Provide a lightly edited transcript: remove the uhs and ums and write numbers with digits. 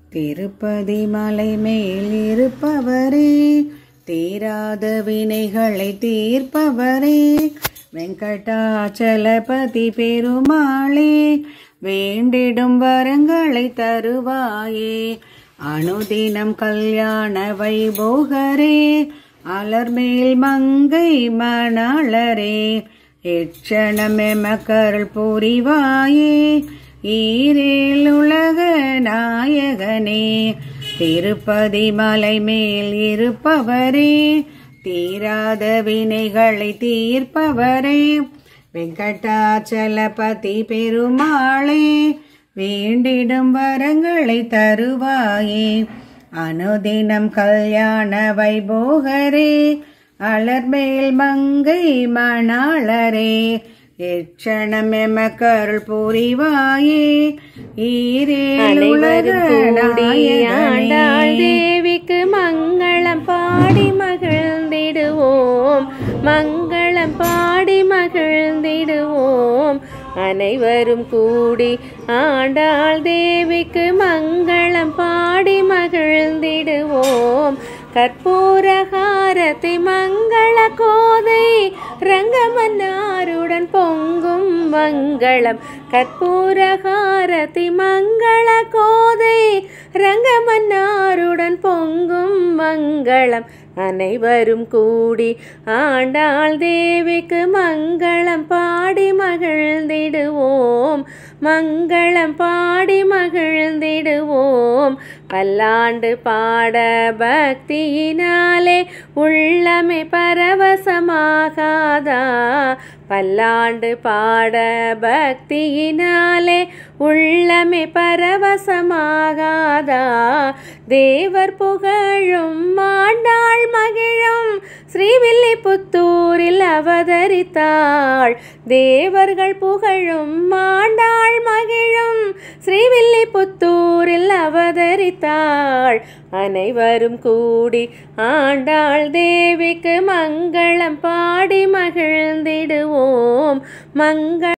திருப்பதி மலை மேல் இருப்பவரே, தீராத வினைகளை தீர்ப்பவரே, வெங்கடாச்சலபதி பெருமாளே, வேண்டிடும் வரங்களை தருவாயே. அனுதினம் கல்யாண வைபோகரே, அலர்மேல் மங்கை மணாளரே, எட்சணம் எமக்கருள் புரிவாயே. ஈரேல் உலக நாயகனே, திருப்பதி மலை மேல் இருப்பவரே, தீராத வினைகளை தீர்ப்பவரே, வெங்கடாச்சலபதி பெருமாளே, வேண்டிடும் வரங்களை தருவாயே. அனுதினம் கல்யாண வைபோகரே, அலர்மேல் மங்கை மணாளரே, எட்சணம் எமக்கருள் புரிவாயே. ஆண்டாள் தேவிக்கு மங்களம் பாடி மகிழ்ந்திடுவோம், மங்களம் பாடி மகிழ்ந்திடுவோம். அனைவரும் கூடி ஆண்டாள் தேவிக்கு மங்களம் பாடி மகிழ்ந்திடுவோம். கற்பூரஹாரதி மங்கள கோதை ரங்கமன்னாருடன் பொங்கும் மங்களம். கற்பூரஹாரதி மங்கள கோதை ரங்கமன்னாருடன் பொங்கும் மங்களம். அனைவரும் கூடி ஆண்டாள் தேவிக்கு மங்களம் பாடி மகிழ்ந்திடுவோம், மங்களம் பாடி மகிழ்ந்திடுவோம். பல்லாண்டு பாட பக்தியினாலே உள்ளமே பரவசமாகாதா, பல்லாண்டு பாட பக்தியினாலே உள்ளமே பரவசமாகாதா. தேவர் புகழும் ஆண்டாள் மகிழும் ஸ்ரீவில்லிபுத்தூரில் அவதரித்தாள். தேவர்கள் புகழும் ஆண்டாள் மகிழும் ஸ்ரீவில்லிபுத்தூரில் அவதரித்தாள். அனைவரும் கூடி ஆண்டாள் தேவிக்கு மங்களம் பாடி மகிழ்ந்திடுவோம், மங்கள